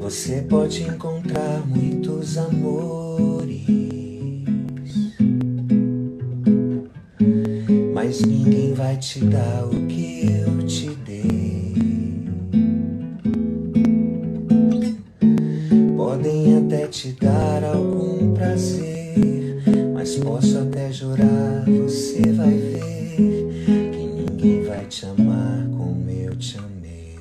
Você pode encontrar muitos amores, mas ninguém vai te dar o que eu te dei. Podem até te dar algum prazer, mas posso até jurar, você vai ver que ninguém vai te amar como eu te amei.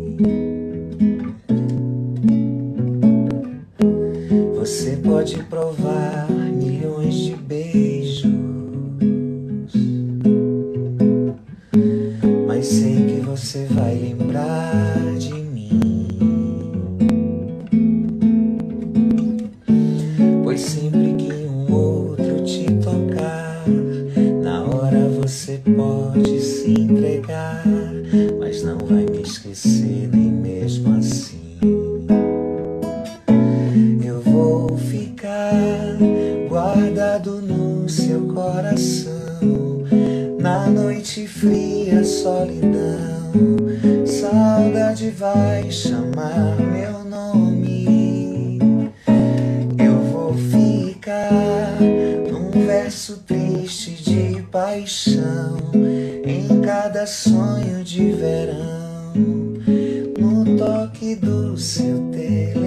Você pode provar milhões de beijos, mas sei que você vai lembrar de mim, pois sempre que um outro te tocar, na hora você pode se entregar, mas não vai me esquecer nem mesmo assim. Eu vou ficar guardado no seu coração, na noite fria, solidão. Saudade vai chamar meu nome. Eu vou ficar num verso triste de paixão, em cada sonho de verão, no toque do seu telefone.